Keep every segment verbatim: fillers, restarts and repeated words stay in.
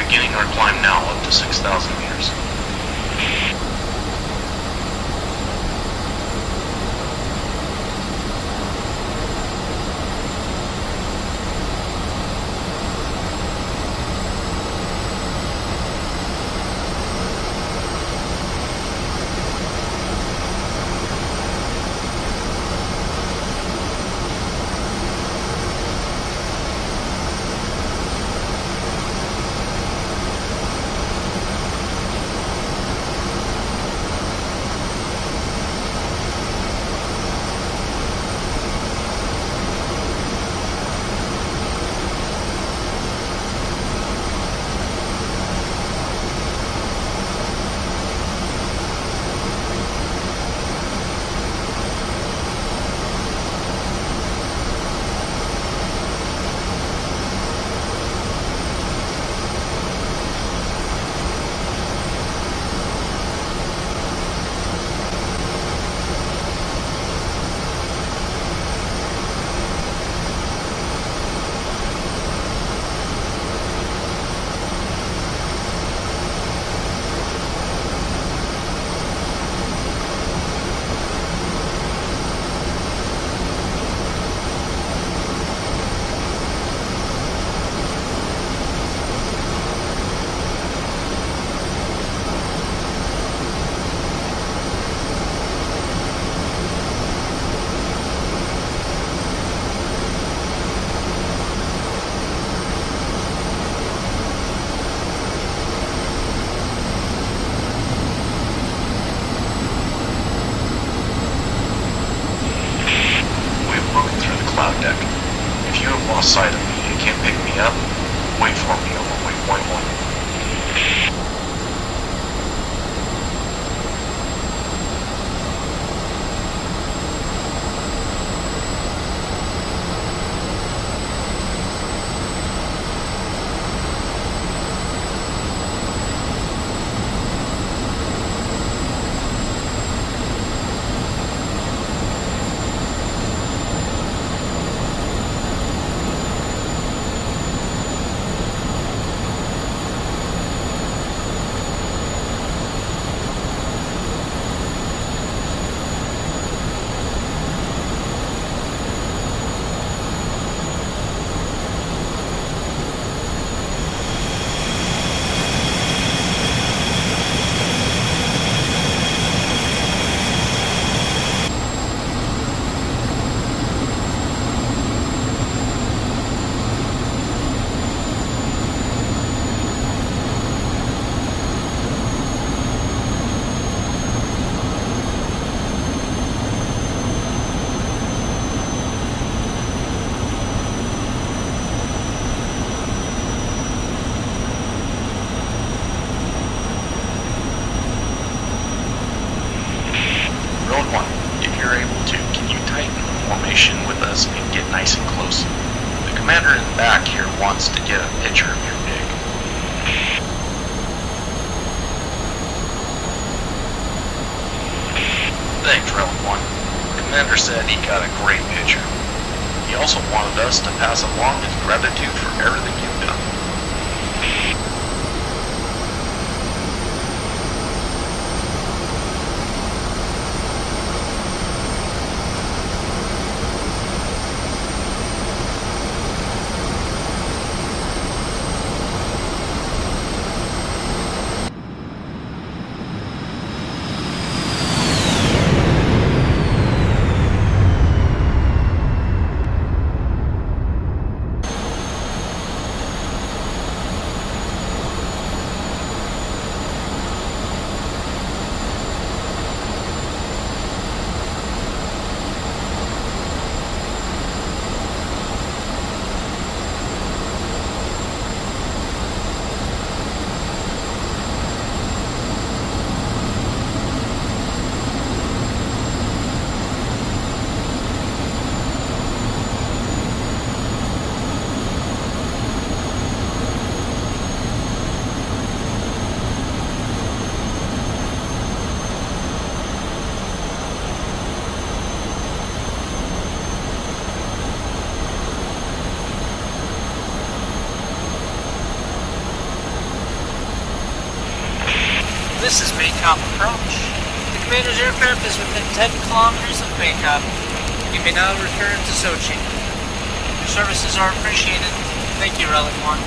Beginning our climb now up to six thousand meters. Lost sight of me, you can't pick me up. Wait for me on the waypoint one. With us and get nice and close. The commander in the back here wants to get a picture of your MiG. Thanks, Relic one. The commander said he got a great picture. He also wanted us to pass along his gratitude for everything you've done. Commander's aircraft is within ten kilometers of Bangkok. You may now return to Sochi. Your services are appreciated. Thank you, Relic one.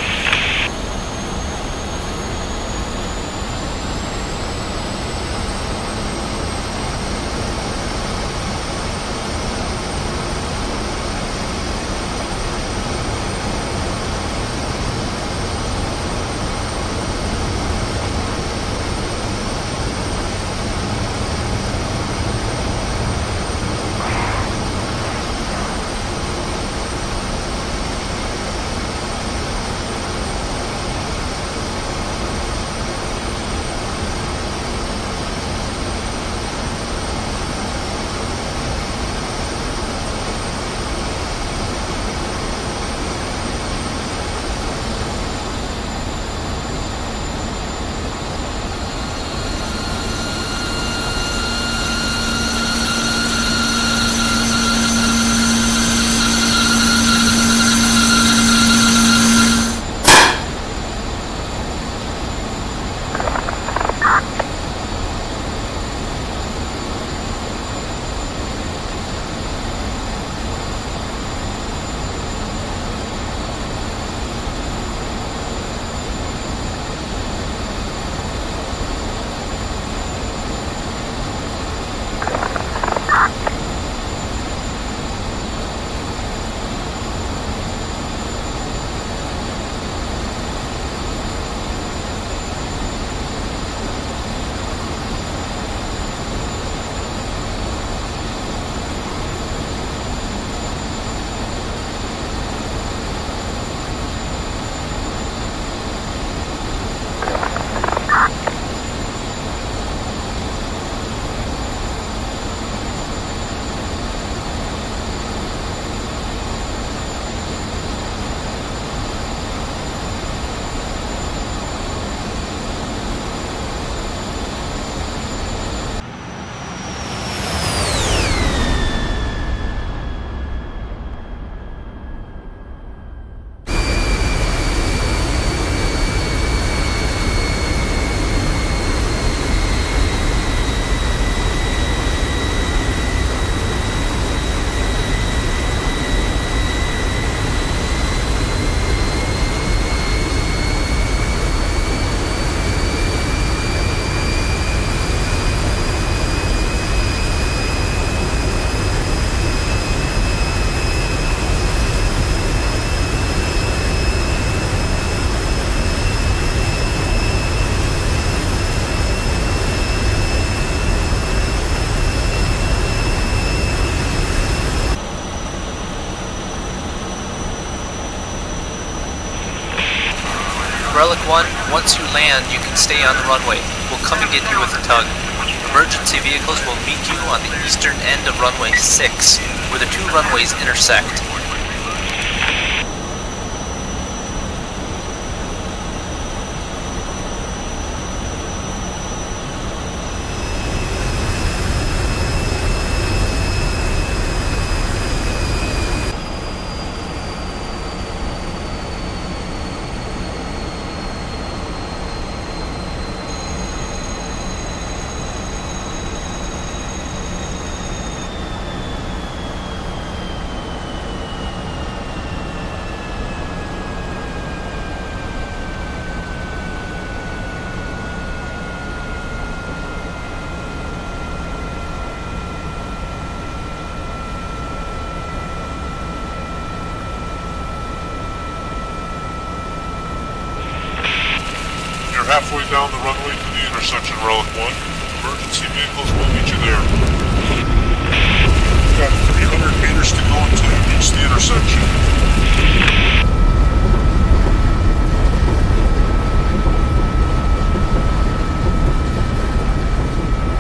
Relic one, once you land, you can stay on the runway. We'll come and get you with a tug. Emergency vehicles will meet you on the eastern end of runway six, where the two runways intersect. Halfway down the runway to the intersection, Relic one. Emergency vehicles will meet you there. You've got three hundred meters to go until you reach the intersection.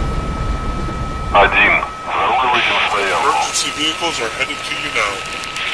Один. Emergency vehicles are headed to you now.